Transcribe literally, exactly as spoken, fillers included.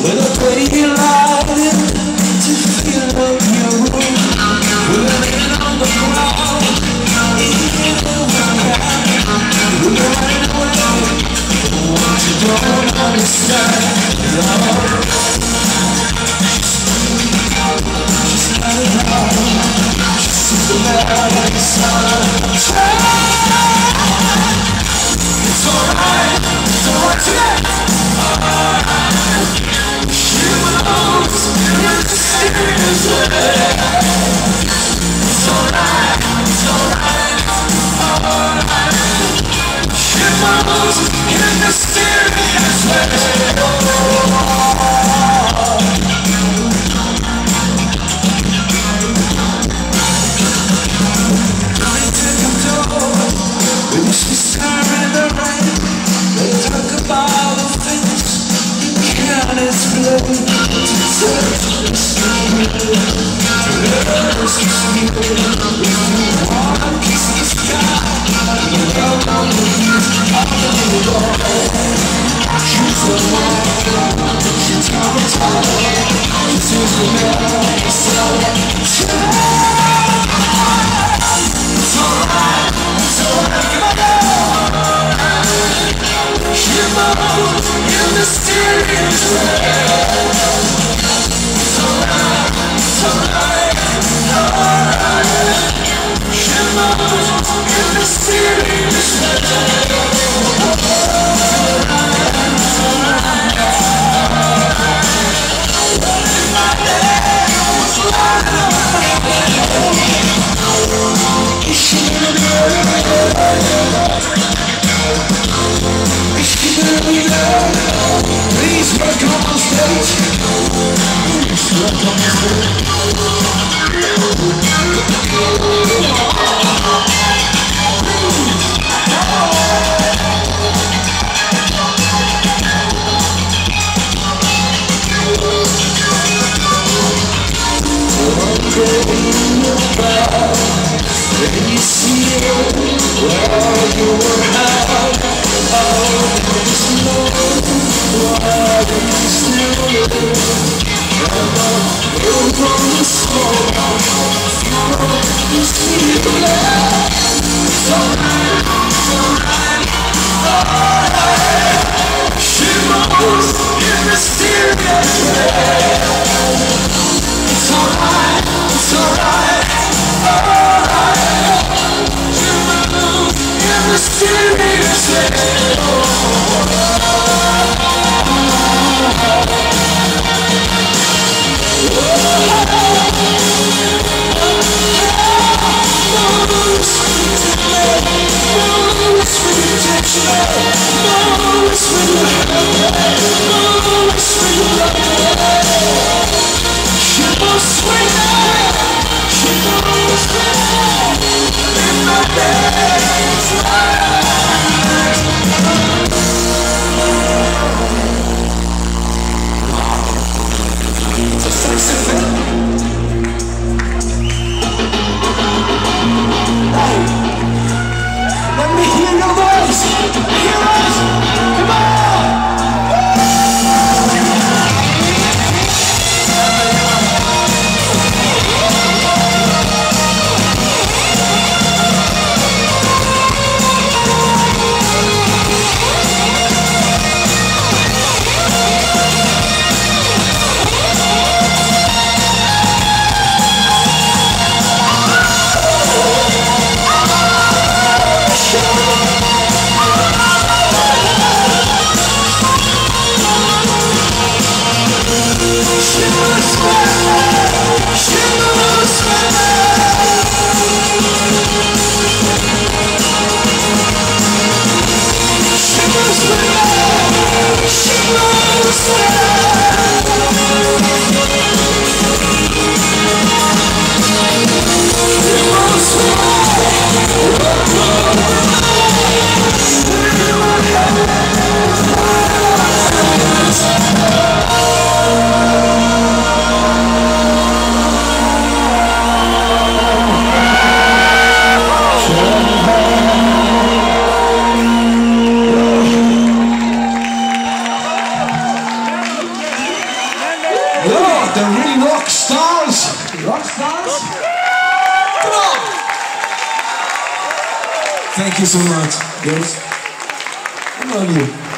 With a baby light to fill up your room. We're laying on the ground, eating overcast. We're running away from what you don't understand. Love, just let it out. Just let it sun. It's alright, don't watch it. She moves in a mysterious way. It's alright, it's alright, alright. She moves in a mysterious way. Going to the door, we wish we scar in the rain. They talk about the things you can't explain. To touch the skin, to skin. If you wanna kiss the sky, you don't know the views of the world. She's the one, she's on the top. She's the man, so it's alright, it's alright. She moves in mysterious ways. It's alright, it's alright, alright. She moves in mysterious ways. Please welcome on stage. Please welcome on stage. When you see it, well, you were out. Oh, there's no water can still live. And I'll go on the floor. You see the light. It's alright, it's alright, alright. She moves in mysterious ways. It's alright, it's alright, alright. She moves in mysterious ways. Let me hear your voice! Hear us! Come on! the really rock stars. Rock stars? Come on! Thank you so much, girls. I love you.